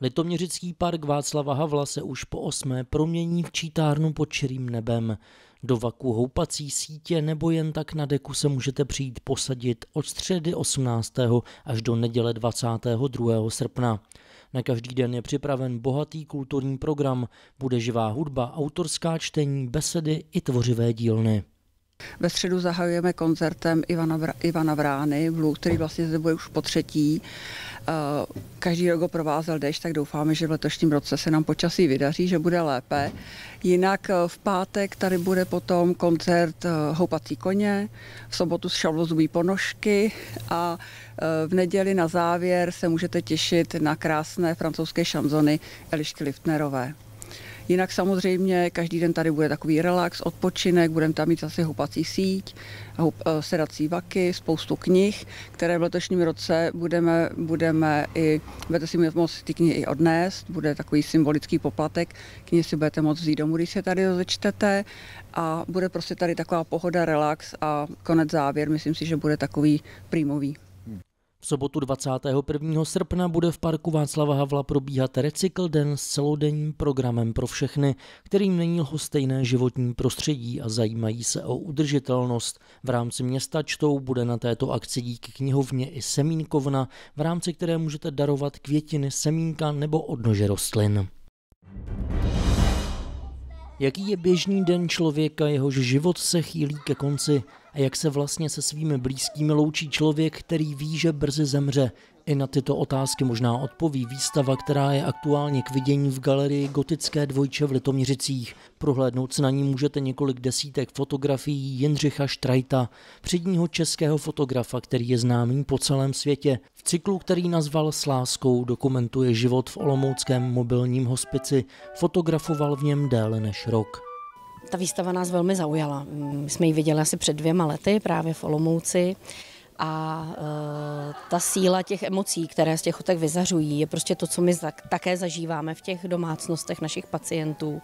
Litoměřický park Václava Havla se už po 8. promění v čítárnu pod širým nebem. Do vaku houpací sítě nebo jen tak na deku se můžete přijít posadit od středy 18. až do neděle 22. srpna. Na každý den je připraven bohatý kulturní program, bude živá hudba, autorská čtení, besedy i tvořivé dílny. Ve středu zahajujeme koncertem Ivana Vrány, který vlastně zde bude už po třetí. Každý rok ho provázel déšť, tak doufáme, že v letošním roce se nám počasí vydaří, že bude lépe. Jinak v pátek tady bude potom koncert Houpací koně, v sobotu šavlozubí ponožky a v neděli na závěr se můžete těšit na krásné francouzské šanzony Elišky Liftnerové. Jinak samozřejmě každý den tady bude takový relax, odpočinek, budeme tam mít zase houpací síť, sedací vaky, spoustu knih, které v letošním roce budeme budete si moct ty knihy i odnést, bude takový symbolický poplatek, knihy si budete moct vzít domů, když se tady rozečtete a bude prostě tady taková pohoda, relax a konec závěr, myslím si, že bude takový prýmový. V sobotu 21. srpna bude v parku Václava Havla probíhat recykl-den s celodenním programem pro všechny, kterým není lhostejné životní prostředí a zajímají se o udržitelnost. V rámci města čtou bude na této akci díky knihovně i semínkovna, v rámci které můžete darovat květiny, semínka nebo odnože rostlin. Jaký je běžný den člověka, jehož život se chýlí ke konci a jak se vlastně se svými blízkými loučí člověk, který ví, že brzy zemře? I na tyto otázky možná odpoví výstava, která je aktuálně k vidění v galerii Gotické dvojče v Litoměřicích. Prohlédnout se na ní můžete několik desítek fotografií Jindřicha Štrajta, předního českého fotografa, který je známý po celém světě. V cyklu, který nazval S láskou, dokumentuje život v olomouckém mobilním hospici. Fotografoval v něm déle než rok. Ta výstava nás velmi zaujala. My jsme ji viděli asi před 2 lety právě v Olomouci. A ta síla těch emocí, které z těch fotek vyzařují, je prostě to, co my také zažíváme v těch domácnostech našich pacientů.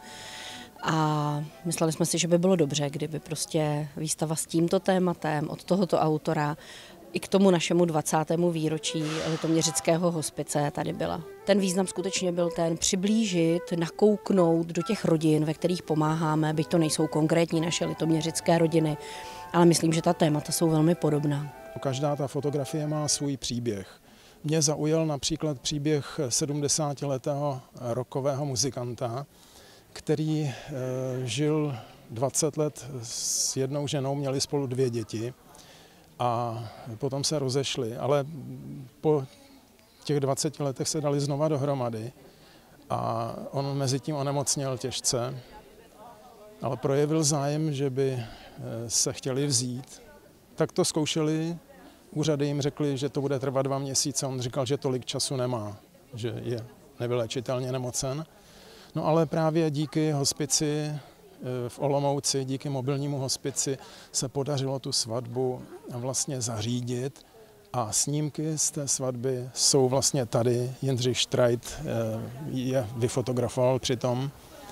A mysleli jsme si, že by bylo dobře, kdyby prostě výstava s tímto tématem od tohoto autora i k tomu našemu 20. výročí Litoměřického hospice tady byla. Ten význam skutečně byl ten přiblížit, nakouknout do těch rodin, ve kterých pomáháme, byť to nejsou konkrétní naše litoměřické rodiny, ale myslím, že ta témata jsou velmi podobná. Každá ta fotografie má svůj příběh. Mě zaujal například příběh 70letého rockového muzikanta, který žil 20 let s jednou ženou, měli spolu 2 děti a potom se rozešli, ale po těch 20 letech se dali znova dohromady a on mezi tím onemocněl těžce, ale projevil zájem, že by se chtěli vzít. Tak to zkoušeli, úřady jim řekli, že to bude trvat 2 měsíce, on říkal, že tolik času nemá, že je nevylečitelně nemocen. No ale právě díky hospici v Olomouci, díky mobilnímu hospici se podařilo tu svatbu vlastně zařídit a snímky z té svatby jsou vlastně tady. Jindřich Štrajt je vyfotografoval přitom.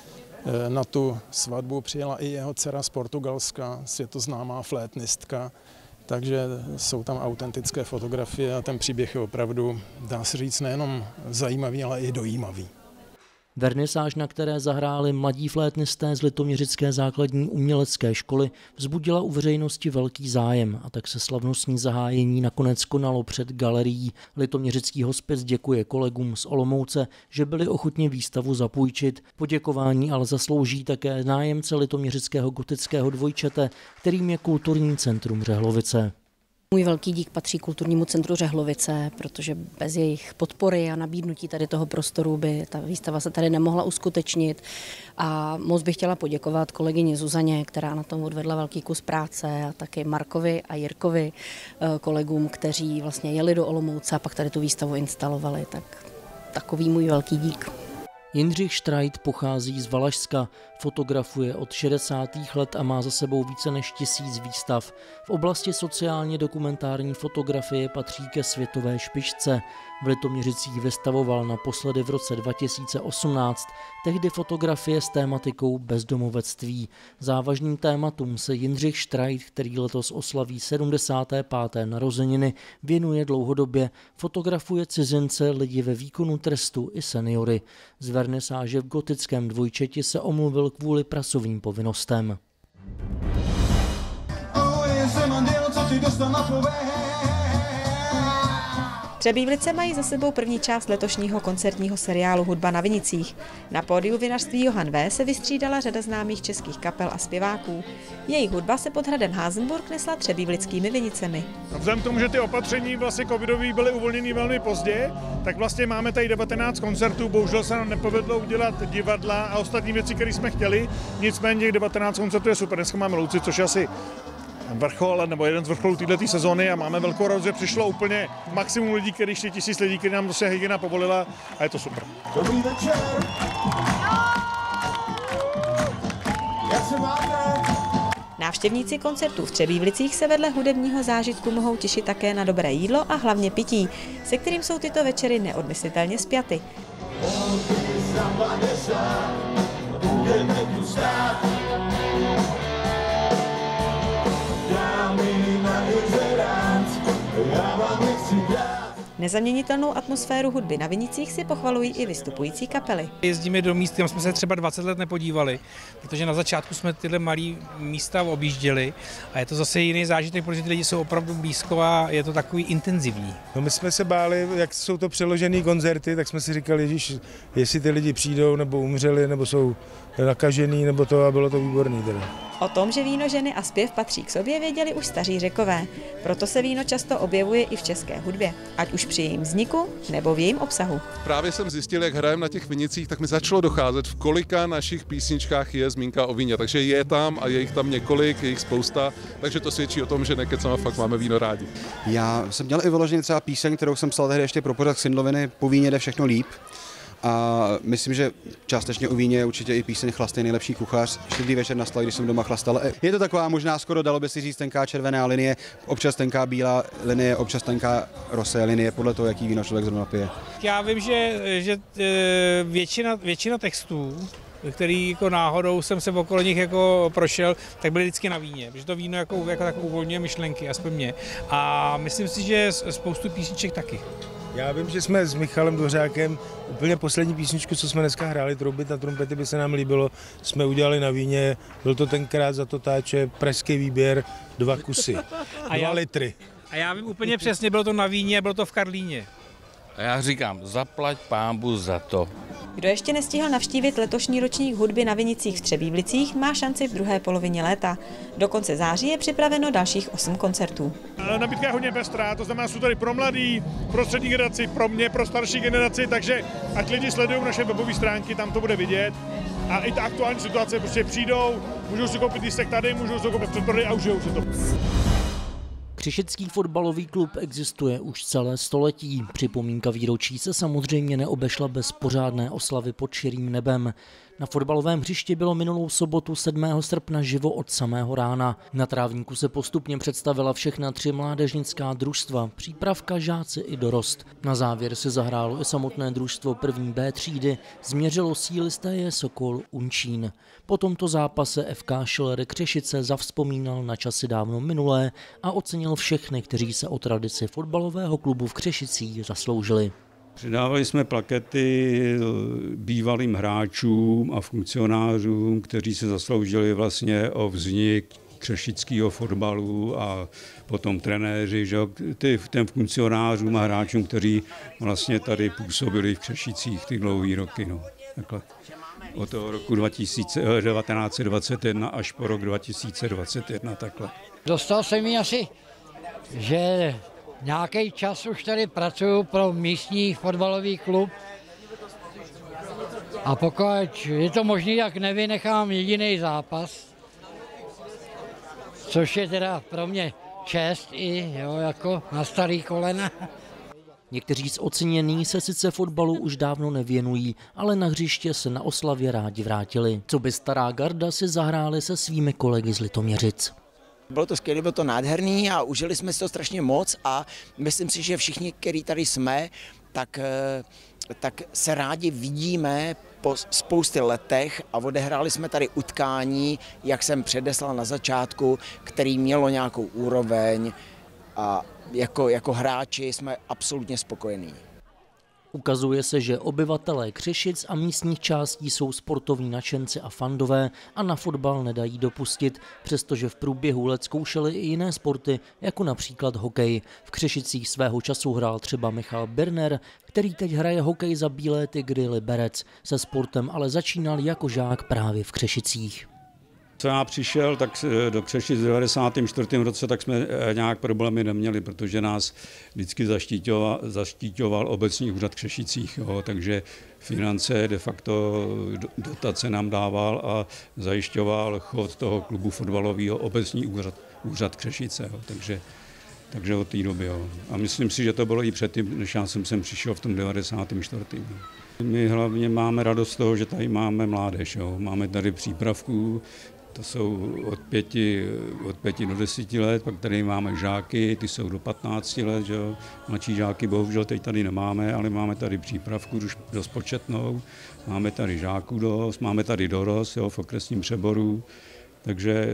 Na tu svatbu přijela i jeho dcera z Portugalska, světoznámá flétnistka, takže jsou tam autentické fotografie a ten příběh je opravdu, dá se říct, nejenom zajímavý, ale i dojímavý. Vernisáž, na které zahráli mladí flétnisté z Litoměřické základní umělecké školy, vzbudila u veřejnosti velký zájem a tak se slavnostní zahájení nakonec konalo před galerií. Litoměřický hospic děkuje kolegům z Olomouce, že byli ochotni výstavu zapůjčit. Poděkování ale zaslouží také nájemce Litoměřického gotického dvojčete, kterým je Kulturní centrum Řehlovice. Můj velký dík patří Kulturnímu centru Řehlovice, protože bez jejich podpory a nabídnutí tady toho prostoru by ta výstava se tady nemohla uskutečnit. A moc bych chtěla poděkovat kolegyni Zuzaně, která na tom odvedla velký kus práce, a taky Markovi a Jirkovi, kolegům, kteří vlastně jeli do Olomouce a pak tady tu výstavu instalovali. Tak takový můj velký dík. Jindřich Štrajt pochází z Valašska. Fotografuje od 60. let a má za sebou více než 1000 výstav. V oblasti sociálně dokumentární fotografie patří ke světové špičce. V Litoměřicích vystavoval naposledy v roce 2018, tehdy fotografie s tématikou bezdomovectví. Závažným tématům se Jindřich Štrajt, který letos oslaví 75. narozeniny, věnuje dlouhodobě. Fotografuje cizince, lidi ve výkonu trestu i seniory. Z vernisáže v gotickém Dvojčeti se omluvil kvůli pracovním povinnostem. Třebívlice mají za sebou první část letošního koncertního seriálu Hudba na Vinicích. Na pódiu vinařství Johann V. se vystřídala řada známých českých kapel a zpěváků. Jejich hudba se pod hradem Hasenburg nesla třebívlickými vinicemi. Vzhledem k tomu, že ty opatření vlastně covidové byly uvolněny velmi pozdě, tak vlastně máme tady 19 koncertů. Bohužel se nám nepovedlo udělat divadla a ostatní věci, které jsme chtěli. Nicméně těch 19 koncertů je super. Dneska máme Louci, což je asi vrchol, nebo jeden z vrcholů této sezóny a máme velkou radost, že přišlo úplně maximum lidí, který 4000 lidí, který nám prostě hygiena povolila a je to super. Dobrý večer! Jak se máte? Návštěvníci koncertů v Třebívlicích se vedle hudebního zážitku mohou těšit také na dobré jídlo a hlavně pití, se kterým jsou tyto večery neodmyslitelně spjaty. Nezaměnitelnou atmosféru hudby na Vinicích si pochvalují i vystupující kapely. Jezdíme do míst, kam jsme se třeba 20 let nepodívali, protože na začátku jsme tyhle malé místa objížděli a je to zase jiný zážitek, protože ty lidi jsou opravdu blízko a je to takový intenzivní. No my jsme se báli, jak jsou to přeložené koncerty, tak jsme si říkali, ježiš, jestli ty lidi přijdou, nebo umřeli, nebo jsou nakažený, nebo to, a bylo to výborný teda. O tom, že víno, ženy a zpěv patří k sobě, věděli už staří Řekové. Proto se víno často objevuje i v české hudbě, ať už při jejím vzniku nebo v jejím obsahu. Právě jsem zjistil, jak hrajeme na těch Vinicích, tak mi začalo docházet, v kolika našich písničkách je zmínka o víně. Takže je tam a je jich tam několik, je jich spousta, takže to svědčí o tom, že nekecáme, fakt máme víno rádi. Já jsem měl i vyloženě třeba píseň, kterou jsem psal tehdy ještě pro pořad Xindloviny, Po víně jde všechno líp. A myslím, že částečně u víně je určitě i píseň Chlastej nejlepší kuchař. Štědrý večer nastal, když jsem doma chlastal. Je to taková možná skoro, dalo by si říct, tenká červená linie, občas tenká bílá linie, občas tenká rosé linie, podle toho, jaký víno člověk zrovna pije. Já vím, že většina textů, který jako náhodou jsem se okolo nich jako prošel, tak byly vždycky na víně, protože to víno jako tak uvolňuje myšlenky, aspoň mě. A myslím si, že spoustu písniček taky. Já vím, že jsme s Michalem Dvořákem úplně poslední písničku, co jsme dneska hráli, Troubit na trumpety by se nám líbilo, jsme udělali na víně, byl to tenkrát za to táče pražský výběr 2 kusy, 2 litry. A já vím úplně přesně, bylo to na víně, bylo to v Karlíně. A já říkám, zaplať pánbu za to. Kdo ještě nestihl navštívit letošní ročník hudby na Vinicích v Třebívlicích, má šanci v druhé polovině léta. Do konce září je připraveno dalších 8 koncertů. Nabídka je hodně pestrá, to znamená, jsou tady pro mladý, pro střední generaci, pro mě, pro starší generaci, takže ať lidi sledují naše webové stránky, tam to bude vidět. A i ta aktuální situace, prostě přijdou, můžou si koupit lístek tady, můžou si koupit předprodej a užijou si to. Křišický fotbalový klub existuje už celé století. Připomínka výročí se samozřejmě neobešla bez pořádné oslavy pod širým nebem. Na fotbalovém hřišti bylo minulou sobotu 7. srpna živo od samého rána. Na trávníku se postupně představila všechna 3 mládežnická družstva, přípravka, žáci i dorost. Na závěr se zahrálo i samotné družstvo první B třídy, změřilo síly Steje Sokol Unčín. Po tomto zápase FK Schiller Křešice zavzpomínal na časy dávno minulé a ocenil všechny, kteří se o tradici fotbalového klubu v Křešicích zasloužili. Předávali jsme plakety bývalým hráčům a funkcionářům, kteří se zasloužili vlastně o vznik křešického fotbalu, a potom trenéři, že těm funkcionářům a hráčům, kteří vlastně tady působili v Křešicích ty dlouhý roky. No. Takhle. Od toho roku 1921 až po rok 2021. Takhle. Dostal se mi asi, že nějaký čas už tady pracuji pro místní fotbalový klub a pokud je to možné, tak nevynechám jediný zápas, což je teda pro mě čest i jako na starý kolena. Někteří z oceněných se sice fotbalu už dávno nevěnují, ale na hřiště se na oslavě rádi vrátili. Co by stará garda si zahráli se svými kolegy z Litoměřic. Bylo to skvělé, bylo to nádherný a užili jsme si to strašně moc a myslím si, že všichni, kteří tady jsme, tak se rádi vidíme po spoustě letech a odehráli jsme tady utkání, jak jsem předeslal na začátku, který mělo nějakou úroveň a jako hráči jsme absolutně spokojení. Ukazuje se, že obyvatelé Křešic a místních částí jsou sportovní nadšenci a fandové a na fotbal nedají dopustit, přestože v průběhu let zkoušeli i jiné sporty, jako například hokej. V Křešicích svého času hrál třeba Michal Birner, který teď hraje hokej za Bílé Tygry Liberec. Se sportem ale začínal jako žák právě v Křešicích. Co já přišel tak do Křešic v 94. roce, tak jsme nějak problémy neměli, protože nás vždycky zaštiťoval obecní úřad v Křešicích, jo, takže finance de facto dotace nám dával a zajišťoval chod toho klubu fotbalového obecní úřad Křešice, jo, takže od té doby. Jo. A myslím si, že to bylo i předtím, než já jsem sem přišel v tom 94. My hlavně máme radost z toho, že tady máme mládež, jo. Máme tady přípravků, to jsou od 5 do 10 let, pak tady máme žáky, ty jsou do 15 let, jo. Mladší žáky bohužel teď tady nemáme, ale máme tady přípravku už dost početnou, máme tady žáků dost, máme tady dorost, jo, v okresním přeboru, takže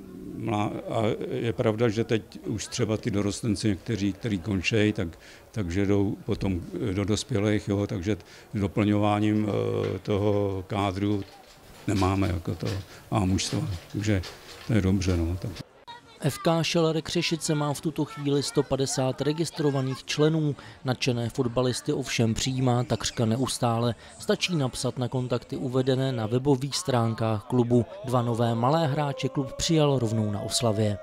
a je pravda, že teď už třeba ty dorostenci někteří, kteří končí, takže jdou potom do dospělých, jo, takže doplňováním toho kádru nemáme jako to a mužstvo, takže to je dobře. No. FK Šelere Křešice má v tuto chvíli 150 registrovaných členů. Nadšené fotbalisty ovšem přijímá takřka neustále. Stačí napsat na kontakty uvedené na webových stránkách klubu. 2 nové malé hráče klub přijal rovnou na oslavě.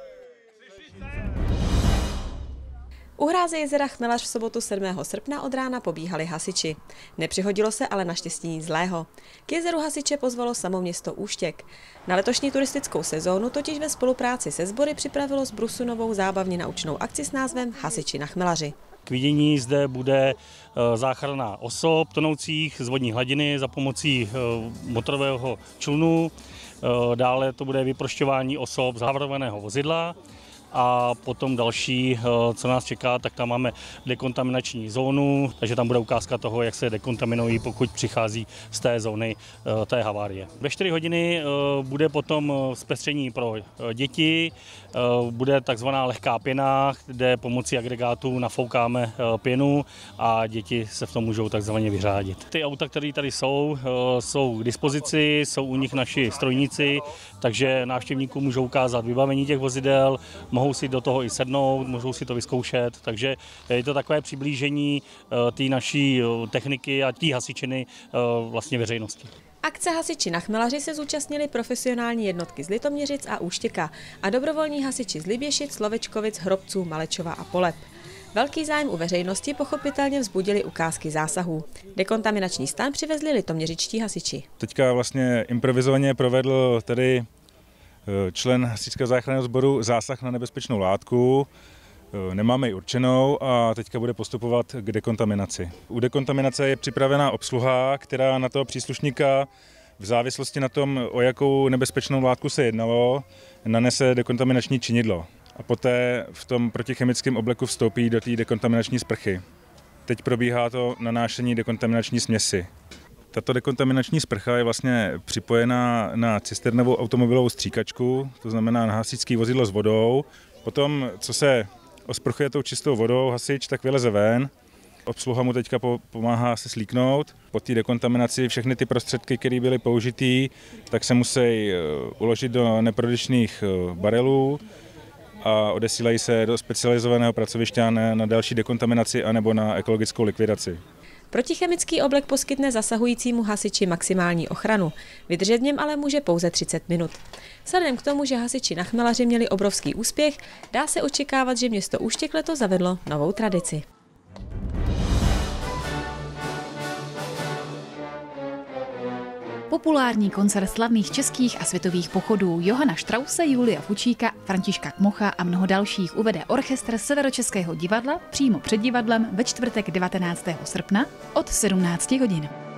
U hráze jezera Chmelař v sobotu 7. srpna od rána pobíhali hasiči. Nepřihodilo se ale naštěstí nic zlého. K jezeru hasiče pozvalo samo město Úštěk. Na letošní turistickou sezónu totiž ve spolupráci se sbory připravilo z Brusu novou zábavně naučnou akci s názvem Hasiči na Chmelaři. K vidění zde bude záchrana osob tonoucích z vodní hladiny za pomocí motorového člunu. Dále to bude vyprošťování osob z havarovaného vozidla. A potom další, co nás čeká, tak tam máme dekontaminační zónu, takže tam bude ukázka toho, jak se dekontaminují, pokud přichází z té zóny té havárie. Ve 4 hodiny bude potom zpestření pro děti, bude takzvaná lehká pěna, kde pomocí agregátů nafoukáme pěnu a děti se v tom můžou takzvaně vyřádit. Ty auta, které tady jsou k dispozici, jsou u nich naši strojníci, takže návštěvníkům můžou ukázat vybavení těch vozidel, mohou si do toho i sednout, můžou si to vyzkoušet, takže je to takové přiblížení té naší techniky a té hasičiny vlastně veřejnosti. Akce Hasiči na Chmelaři se zúčastnili profesionální jednotky z Litoměřic a Úštěka a dobrovolní hasiči z Liběšic, Slovečkovic, Hrobců, Malečova a Poleb. Velký zájem u veřejnosti pochopitelně vzbudili ukázky zásahů. Dekontaminační stan přivezli litoměřičtí hasiči. Teďka vlastně improvizovaně provedl tady člen hasičského záchranného sboru zásah na nebezpečnou látku. Nemáme ji určenou a teďka bude postupovat k dekontaminaci. U dekontaminace je připravená obsluha, která na toho příslušníka v závislosti na tom, o jakou nebezpečnou látku se jednalo, nanese dekontaminační činidlo. A poté v tom protichemickém obleku vstoupí do té dekontaminační sprchy. Teď probíhá to nanášení dekontaminační směsi. Tato dekontaminační sprcha je vlastně připojená na cisternovou automobilovou stříkačku, to znamená na hasičské vozidlo s vodou. Potom, co se osprchuje tou čistou vodou, hasič tak vyleze ven. Obsluha mu teďka pomáhá se slíknout. Po té dekontaminaci všechny ty prostředky, které byly použitý, tak se musí uložit do neprodyšných barelů a odesílají se do specializovaného pracoviště na další dekontaminaci anebo na ekologickou likvidaci. Protichemický oblek poskytne zasahujícímu hasiči maximální ochranu. Vydržet v něm ale může pouze 30 minut. Vzhledem k tomu, že hasiči na Chmelaři měli obrovský úspěch, dá se očekávat, že město Úštěk letos zavedlo novou tradici. Populární koncert slavných českých a světových pochodů Johana Strause, Julia Fučíka, Františka Kmocha a mnoho dalších uvede orchestr Severočeského divadla přímo před divadlem ve čtvrtek 19. srpna od 17 hodin.